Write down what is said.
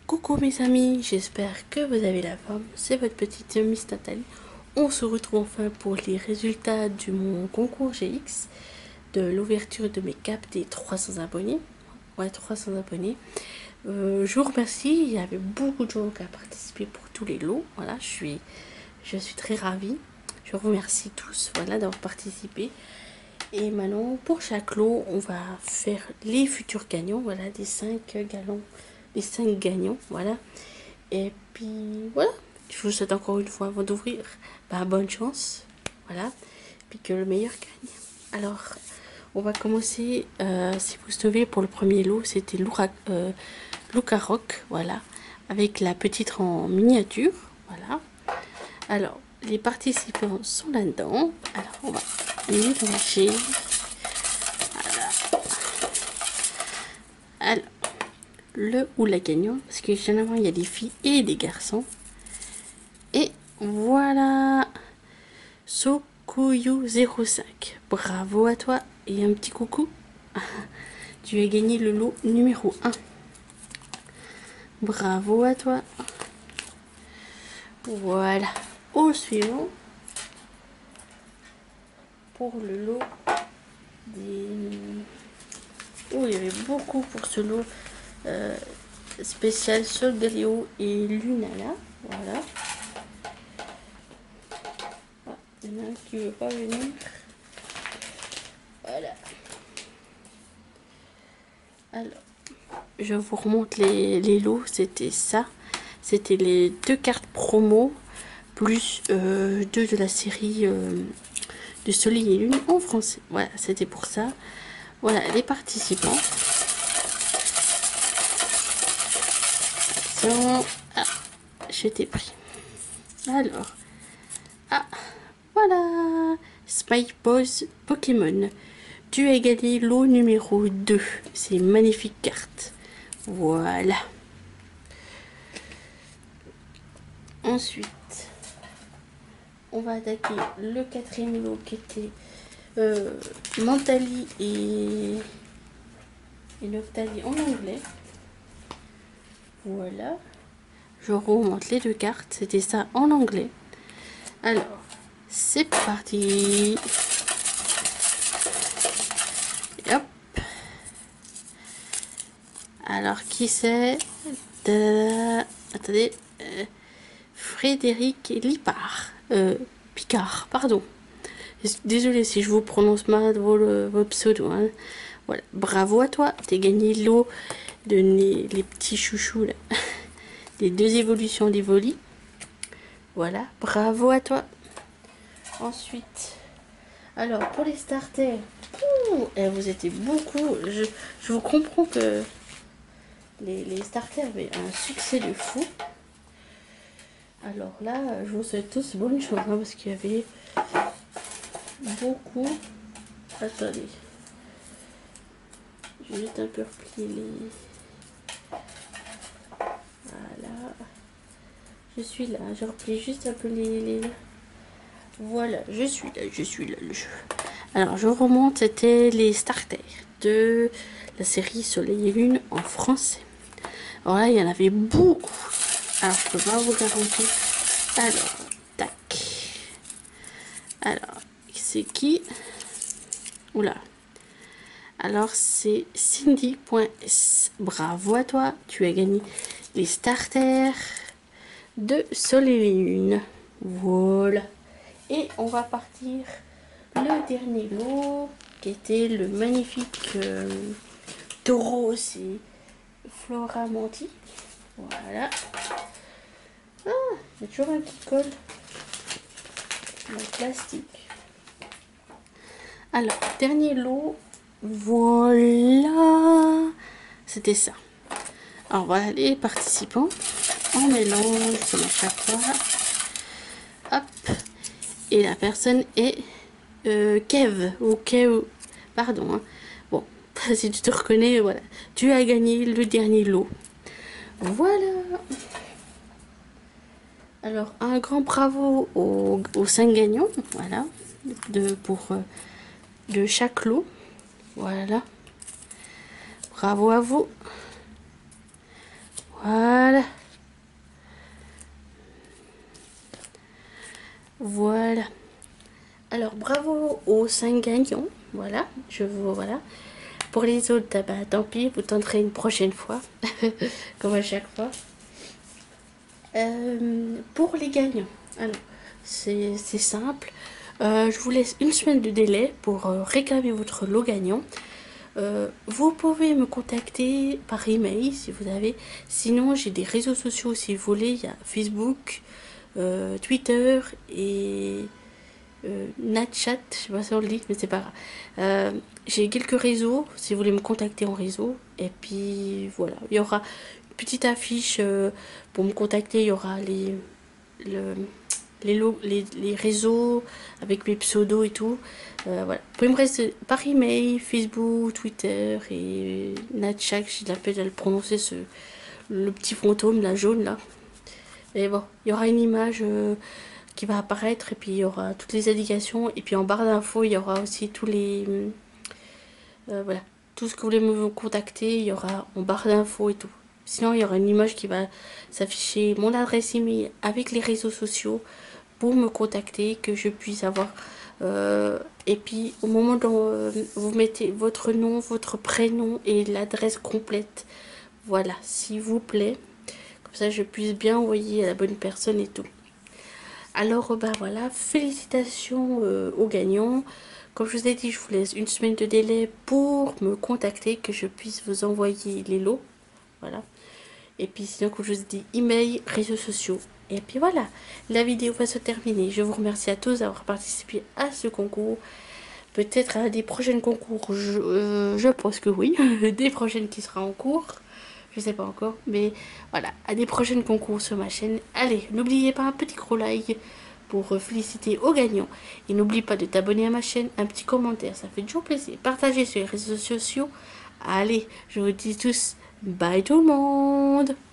Coucou mes amis, j'espère que vous avez la forme. C'est votre petite Miss Nathalie. On se retrouve enfin pour les résultats de mon concours GX, de l'ouverture de mes caps des 300 abonnés. Ouais, 300 abonnés. Je vous remercie, il y avait beaucoup de gens qui ont participé pour tous les lots. Voilà, je suis très ravie. Je vous remercie tous, voilà, d'avoir participé. Et maintenant, pour chaque lot, on va faire les futurs gagnants, voilà, des 5 galons, les 5 gagnants, voilà. Et puis, voilà, je vous souhaite encore une fois, avant d'ouvrir, bonne chance, voilà, puis que le meilleur gagne. Alors, on va commencer, si vous savez, pour le premier lot, c'était Luca Rock, voilà, avec la petite en miniature, voilà. Alors, les participants sont là-dedans. Alors, on va mélanger. Voilà. Alors, le ou la gagnante, parce que généralement, il y a des filles et des garçons. Et voilà. Sokuyu05. Bravo à toi et un petit coucou. Tu as gagné le lot numéro 1. Bravo à toi. Voilà. Au suivant. Pour le lot des... Oh, il y avait beaucoup pour ce lot spécial Solgaleo et Lunala. Voilà. Ah, il y en a un qui ne veut pas venir. Voilà. Alors, je vous remonte les lots. C'était ça. C'était les 2 cartes promo plus 2 de la série de Soleil et Lune en français. Voilà, c'était pour ça. Voilà, les participants. Ah, j'étais pris. Alors, ah, voilà. Spike Boys Pokémon. Tu as gagné lot numéro 2. C'est une magnifique carte. Voilà. Ensuite, on va attaquer le 4e lot qui était Mentali et Noctali en anglais. Voilà. Je remonte les 2 cartes. C'était ça en anglais. Alors, c'est parti. Et hop. Alors, qui c'est? Attendez. Frédéric Lipard. Picard, pardon. Désolée si je vous prononce mal vos pseudos. Hein. Voilà. Bravo à toi. T'as gagné l'eau de les petits chouchous là. Les 2 évolutions d'Evoli. Voilà. Bravo à toi. Ensuite, alors pour les starters, vous étiez beaucoup. Je vous comprends que les starters avaient un succès de fou. Alors là, je vous souhaite tous bonne chance hein, parce qu'il y avait beaucoup. Attendez, je vais juste un peu replier les. Voilà, je suis là. Je replie juste un peu les... Voilà, je suis là, le jeu. Alors, je remonte, c'était les starters de la série Soleil et Lune en français. Alors là, il y en avait beaucoup. Alors, je peux pas vous garantir. Alors, tac. Alors, c'est qui? Oula. Alors, c'est Cindy.s. Bravo à toi. Tu as gagné les starters de Soleil et Lune. Voilà. Et on va partir le dernier lot qui était le magnifique Tauros et Flora Manti. Voilà. Ah, il y a toujours un qui colle dans le plastique. Alors, dernier lot. Voilà. C'était ça. Alors voilà les participants. On mélange comme à chaque fois. Hop. Et la personne est Kev ou Kev. Pardon. Hein. Bon, si tu te reconnais, voilà. Tu as gagné le dernier lot. Voilà. Alors, un grand bravo aux 5 gagnants. Voilà. De chaque lot. Voilà. Bravo à vous. Voilà. Voilà. Voilà. Alors, bravo aux 5 gagnants. Voilà, voilà. Pour les autres, bah, tant pis, vous tenterez une prochaine fois, comme à chaque fois. Pour les gagnants, alors, c'est simple. Je vous laisse une semaine de délai pour réclamer votre lot gagnant. Vous pouvez me contacter par email si vous avez. Sinon, j'ai des réseaux sociaux si vous voulez. Il y a Facebook, Twitter et Natchat, je sais pas si on le dit, mais c'est pas grave. J'ai quelques réseaux, si vous voulez me contacter en réseau. Et puis voilà, il y aura une petite affiche pour me contacter. Il y aura les réseaux avec mes pseudos et tout. Voilà. Vous pouvez me rester par email, Facebook, Twitter et Natchat, j'ai la peine à le prononcer, le petit fantôme, la jaune là. Et bon, il y aura une image qui va apparaître et puis il y aura toutes les indications et puis en barre d'infos il y aura aussi tous les voilà, tout ce que vous voulez me contacter, il y aura en barre d'infos et tout. Sinon il y aura une image qui va s'afficher, mon adresse email avec les réseaux sociaux pour me contacter, que je puisse avoir et puis au moment où vous mettez votre nom, votre prénom et l'adresse complète, voilà, s'il vous plaît, comme ça je puisse bien envoyer à la bonne personne et tout. Alors ben voilà, félicitations aux gagnants. Comme je vous ai dit, je vous laisse une semaine de délai pour me contacter, que je puisse vous envoyer les lots. Voilà. Et puis sinon, comme je vous ai dit, email, réseaux sociaux. Et puis voilà, la vidéo va se terminer. Je vous remercie à tous d'avoir participé à ce concours. Peut-être à des prochains concours, je pense que oui. Des prochaines qui seront en cours. Je sais pas encore, mais voilà, à des prochains concours sur ma chaîne. Allez, n'oubliez pas un petit gros like pour féliciter aux gagnants. Et n'oublie pas de t'abonner à ma chaîne, un petit commentaire, ça fait toujours plaisir. Partagez sur les réseaux sociaux. Allez, je vous dis tous, bye tout le monde!